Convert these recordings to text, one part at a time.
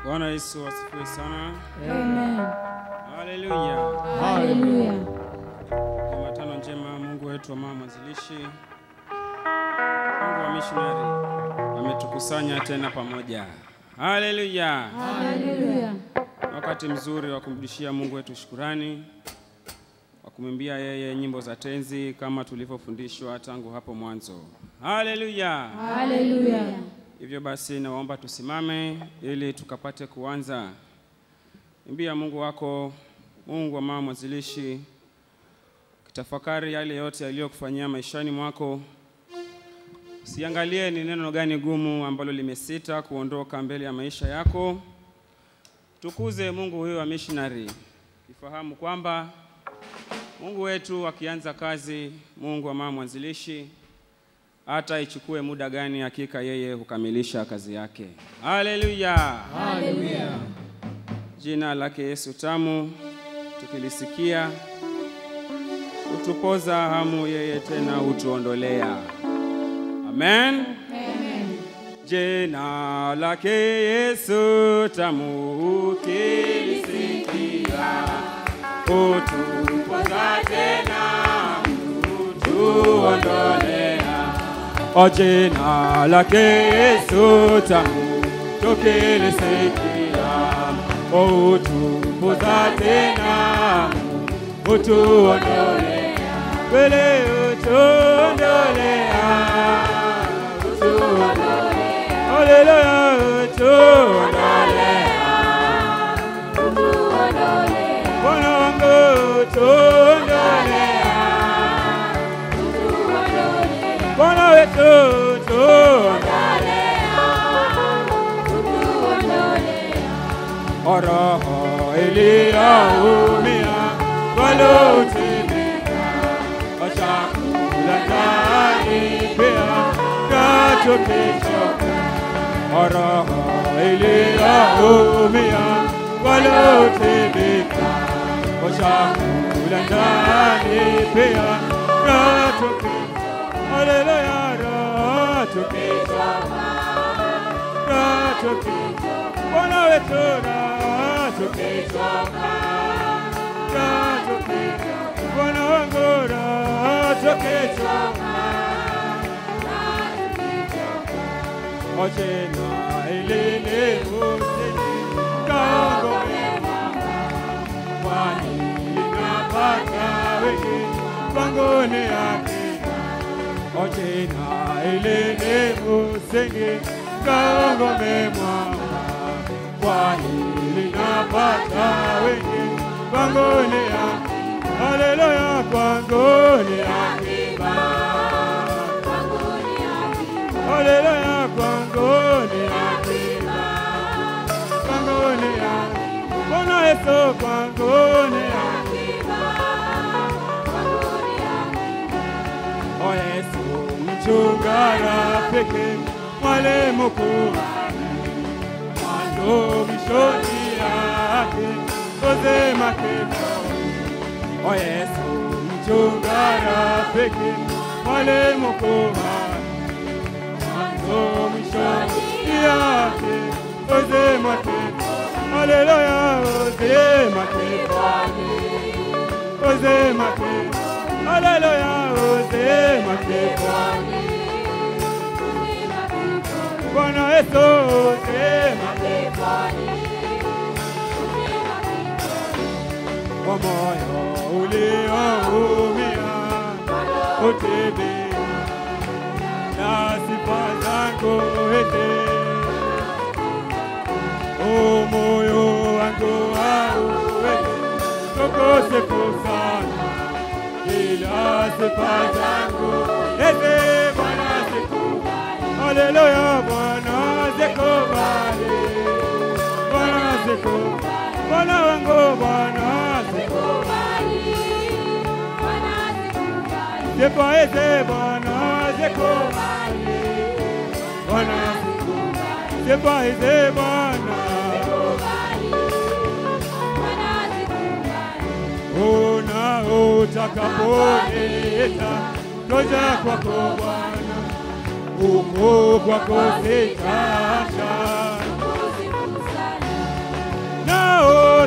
Bwana Yesu asifiwe sana. Amen. Haleluya. Haleluya. Jumatano njema. Mungu wetu wa mama mwanzilishi, Mungu wa missionary ametukusanya tena pamoja. Haleluya. Haleluya. Wakati mzuri wa kumrudishia Mungu wetu shukrani, wa kumwimbia yeye nyimbo za tenzi kama tulivyofundishwa tangu hapo mwanzo. Haleluya. Haleluya. Hivyo basi naomba tusimame ili tukapate kuanza. Imbia Mungu wako, Mungu wa mama mwanzilishi, kitafakari yale yote aliyokufanyia maishani mwako. Siangalie ni neno gani gumu ambalo limesita kuondoka mbele ya maisha yako. Tukuze Mungu huyo wa missionary. Ifahamu kwamba Mungu wetu akianza kazi, Mungu wa mama mwanzilishi, hata ichukue muda gani, hakika yeye hukamilisha kazi yake. Haleluya. Haleluya. Jina lake Yesu tamu tukilisikia, utupoza hamu, yeye tena utuondolea. Amen. Amen. Jina lake Yesu tamu ukilisikia, utupoza tena utuondolea. O jina lake Yesu tamu tukilisikia, utupoza tena utuondolea. Wele utuondolea, utuondolea. Haleluya, utuondolea, utuondolea. Bwana wangu utuondolea, utuondolea. Bwana wetu utuondolea, utuondolea. Roho iliyoumia waliotimika, chakula ndani pia katukichoka. Roho iliyoumia waliotimika, chakula ndani pia katukichoka. Haleluya. Roho tukichoka, katukichoka. Bwana wetu roho tukichoka, katukichoka. Bwana wangu roho tukichoka, katukichoka. O jina hili limusini kaongole mwanga, kwani linapata wengi pangoni yake. O jina hili limusini kaongole mwanga, kwani linapata wengi pangoni yake. Haleluya. Pangoni akiba, pangoni akiba. Haleluya. Pangoni akiba, pangoni akiba. Bwana Yesu pangoni akiba, pangoni akiba. O Yesu mchunga rafiki, mwalimu kuhani, mwanzo mwishoni yake kozema kifo. O Yesu mchunga rafiki, mwalimu kuhani, mwanzo mwishoni yake kozema kifo. Haleluya. Kozema kifo, kozema kifo. Haleluya. Kozema kifo. Bwana Yesu kozema kifo. Kwa moyo ulioumia utibia, na sifa zangu ete. O moyo wangu hauwezi kukosefu sana, ila sifa zangu ete. Bwana zikubali. Haleluya. Bwana zikubali, Bwana zikubali. Bwana wangu Bwana zikubali, Bwana zikubali. Sifaeze Bwana zikubali, Bwana zikubali. Sifaeze Bwana zikubali, Bwana zikubali. Una utakapoita ngoja kwako Bwana, uko kwako sitacha.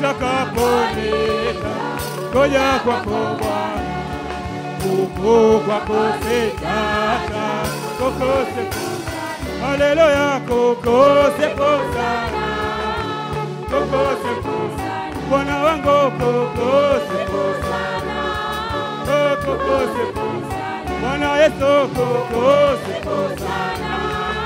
utakapoleta ngoja kwako Bwana, huko kwako sitata kokose. Haleluya, kokose sana, kokose Bwana wangu, kokose sana, kokose Bwana Yesu, kokose sana,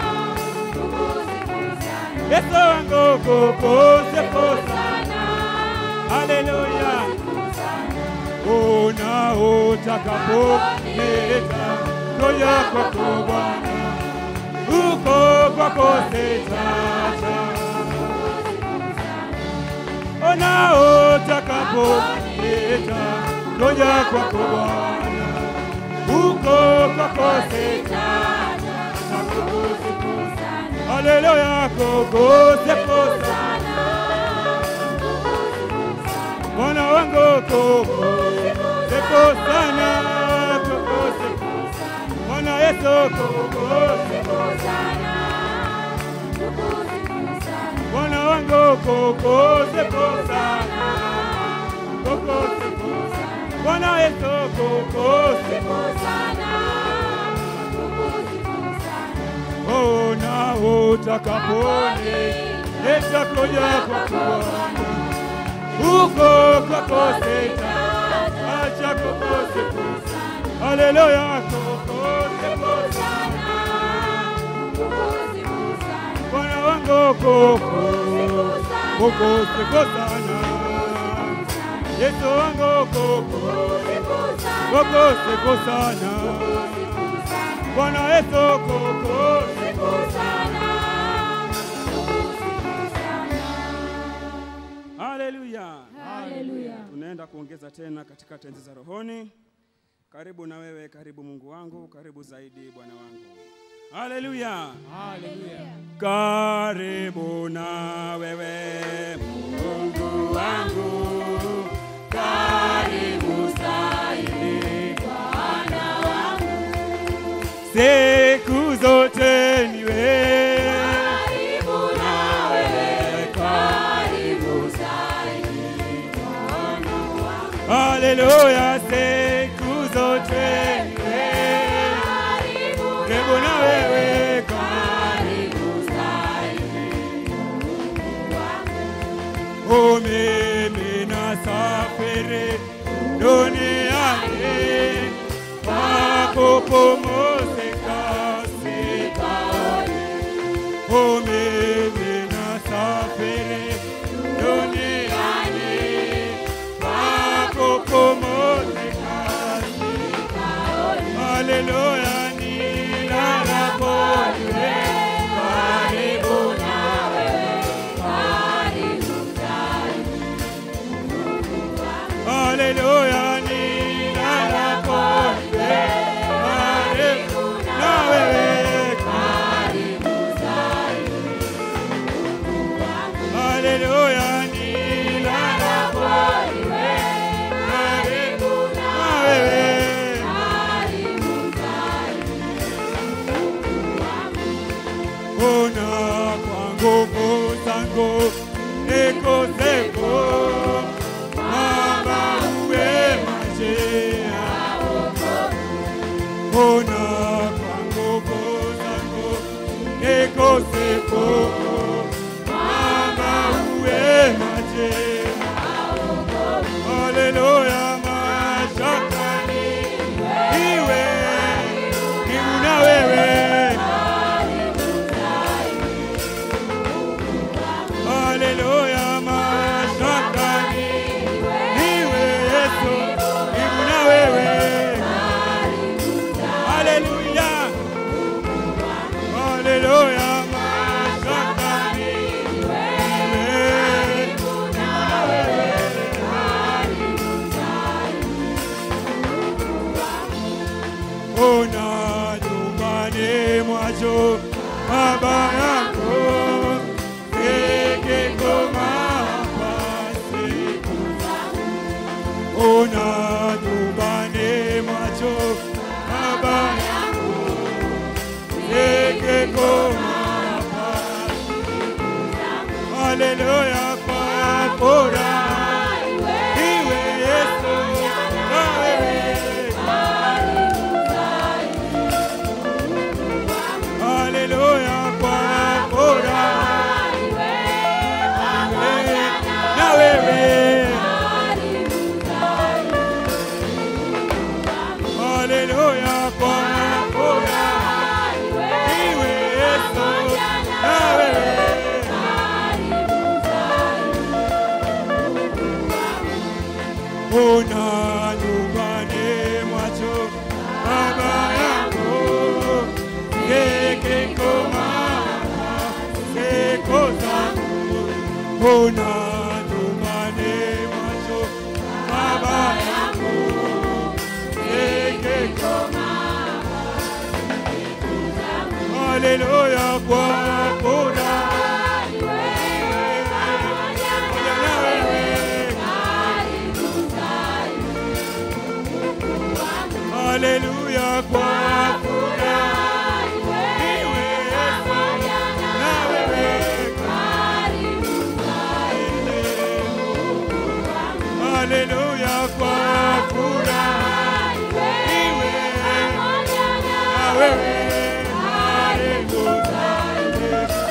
Yesu wangu, kokose sana. Haleluya, ona utakapoleta ngoja kwako Bwana, huko kwako sitata. Ona utakapoleta ngoja kwako Bwana, huko kwako sitata. Haleluya, kokose sana, Bwana wangu, kokose sana, kokose Bwana Yesu, kokose sana, Bwana wangu, kokose sana, kokose Bwana Yesu, kokose sana. Ona utakapoleta ngoja kwako Bwana, huko kwako sitata, acha kokose sana. Haleluya, kokose sana, Bwana wangu, kokose sana, Yesu wangu, kokose sana, Bwana Yesu, kokose sana. Haleluya. Haleluya. Tunaenda kuongeza tena katika tenzi za rohoni. Karibu na wewe, karibu Mungu wangu, karibu zaidi Bwana wangu. Haleluya. Haleluya. Karibu na wewe Mungu wangu, karibu zaidi Bwana wangu. Siku zote ni wewe, karibu na wewe, karibu zaidi Bwana wangu. Haleluya, siku zote ni wewe, karibu na wewe, karibu zaidi Mungu wangu. Mimi nasafiri duniani pakupumzika sipaoni. Mimi nasafiri duniani pakupumzika sipaoni. Haleluya, nilalapo wewe, karibu na wewe, karibu zaidi Mungu wangu. Haleluya, nilalapo wewe, karibu na wewe, karibu zaidi Mungu wangu. Haleluya, nilalapo wewe, karibu na wewe, karibu zaidi Mungu wangu. Ona kwa nguvu zangu nikosepo, Baba uwe maji ya wokovu. Ona kwa nguvu zangu nikosepo, Baba uwe maji ya wokovu. Haleluya, mashakani iwe karibu na wewe, haleluya, mashakani iwe Yesu, karibu na wewe, haleluya, haleluya, mashakani iwe karibu na wewe, ona nyumbani mwacho baba yako kekekoma pasiku. Ona nyumbani mwacho baba yako kekekoma pasiku. Haleluya, kwa furaha Ona nyumbani mwacho baba yangu yekeko mama seko zangu. Ona nyumbani mwacho baba yangu yekeko mama seko zangu. Haleluya kwa kuna haleluya kwa furahi wewe pamoja na wewe karibu zaidi. Haleluya kwa furahi wewe pamoja na wewe karibu zaidi.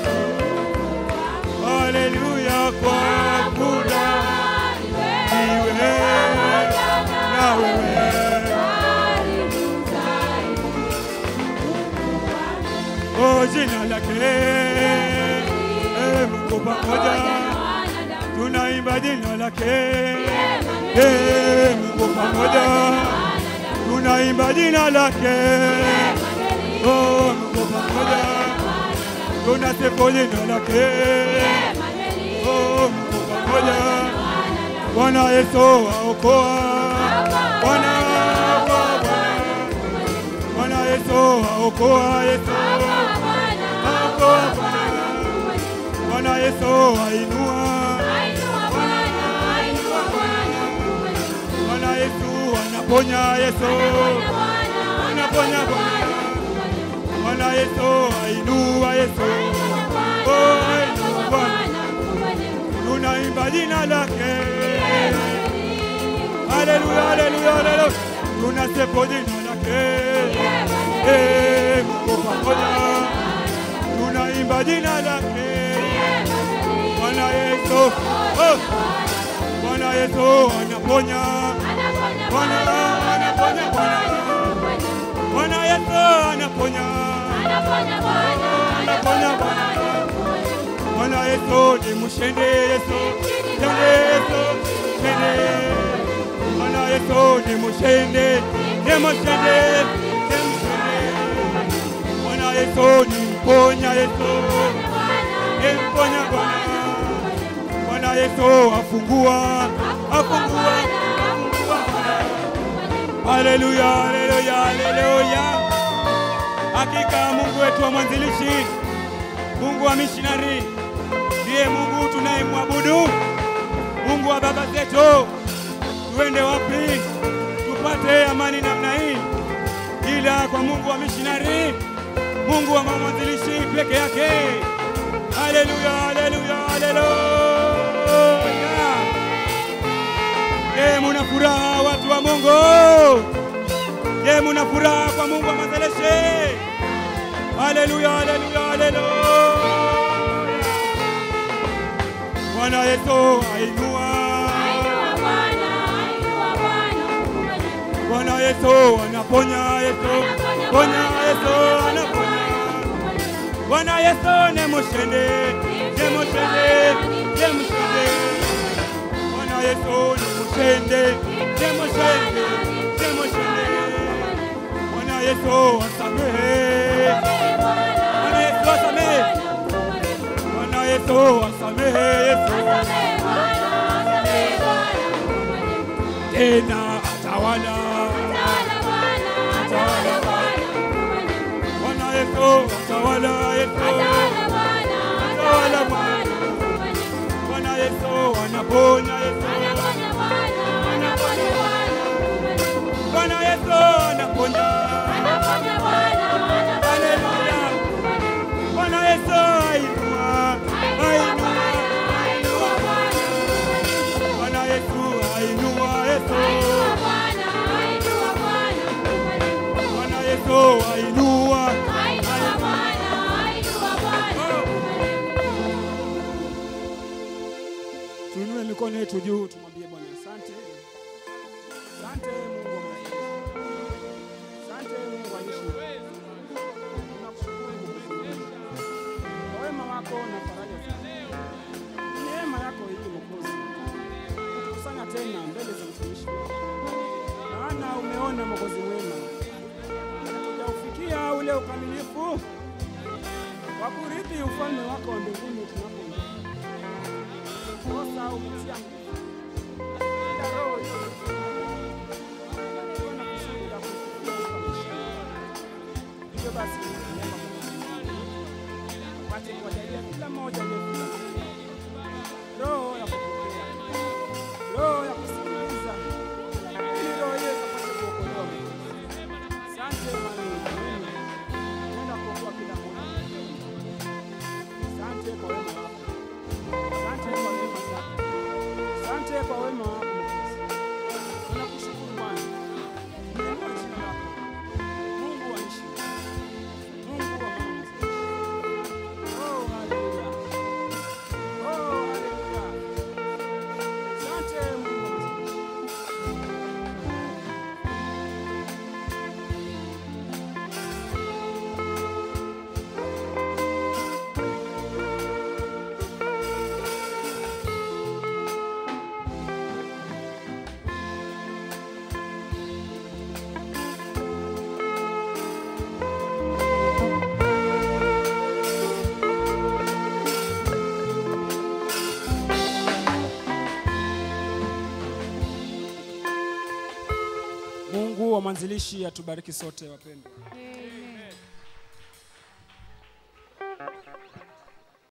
Haleluya kwa furahi wewe na wewe. Oh, jina lake Mungu pamoja tunaimba jina lake Mungu pamoja tunaimba jina lake. Oh, Mungu pamoja tunasifu jina lake. Oh, Mungu pamoja Bwana Yesu aokoa. Bwana Yesu aokoa. Yesu aokoa. Bwana Yesu ainua. Bwana Yesu anaponya. Yesu anaponya. Bwana Yesu ainua. Yesu ainua. Tunaimba jina lake. Haleluya, haleluya, haleluya. Tunasifu jina lake. Mungu pamoja tunaimba jina lake. Bwana Yesu, Bwana Yesu anaponya. Bwana anaponya. Bwana Yesu anaponya. Anaponya. Bwana Yesu ni mshindi. Yesu Bwana Yesu ni mshindi. Bwana Yesu ni mponya. Yesu ni mponya. Bwana Yesu afungua. Haleluya, haleluya, haleluya. Hakika Mungu wetu wa mwanzilishi, Mungu wa missionary, ndiye Mungu tunayemwabudu. Mungu wa baba zetu. Tuende wapi tupate amani namna hii ila kwa Mungu wa missionary, Mungu wa mwanzilishi peke yake. Haleluya, haleluya, haleluya. Muna furaha watu wa Mungu. Muna furaha kwa Mungu wa mwanzilishi. Haleluya, haleluya, haleluya. Bwana Yesu ainua. Bwana Yesu anaponya. Yesu ponya. Yesu anaponya. Bwana Yesu ni mshindi. Bwana Yesu ni mshindi. Bwana Yesu asamehe. Bwana Yesu asamehe. Bwana Yesu asamehe. Tena atawala. Bwana Yesu atawala. Bwana Yesu anaponya. Bwana Yesu anaponya. Haleluya. Bwana Yesu ainua. Bwana Yesu ainua. Bwana Yesu ainua. Tuinue mikono yetu juu tumwambie Bwana asante. Asante Mungu wa maisha. Asante Mungu wa maisha. Tunakushukuru kwa wema wako na faraja zako. Neema yako hii Mwokozi. Tukusanya tena mbele za mtumishi ukamilifu wa kurithi ufalme wako wa mbinguni tunapoondoka. Kosa umetia kila roho na kusudi la kufikisha. Hivyo basi upate kuwajalia kila mmoja roho ya kupokea, roho ya kusikiliza, ili roho hiyo ikapate kuokolewa. Asante Mungu, nenda kuokoa kila mmoja. Asante kwa wema wako, asante kwa neema zako, asante kwa wema wako. Tunakushukuru Bwana, tunainua jina lako, Mungu wa nchi, Mungu wa mwanzo. Oh, haleluya, oh, haleluya. Asante Mungu wa mwanzo. Mungu wa mwanzilishi atubariki sote wapendwa.